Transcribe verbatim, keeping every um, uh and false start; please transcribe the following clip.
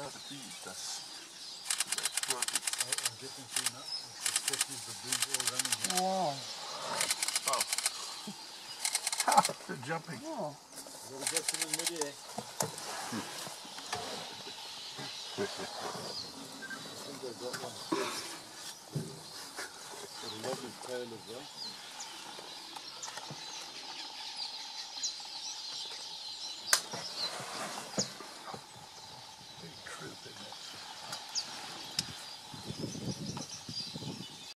to feed. That's, that's perfect. I, I'm getting to you now. Especially the baboons all running here. Wow. Oh. Ha! They're jumping. Oh. Gotta get them in mid-air. I think I got one. Got a lovely tail as well.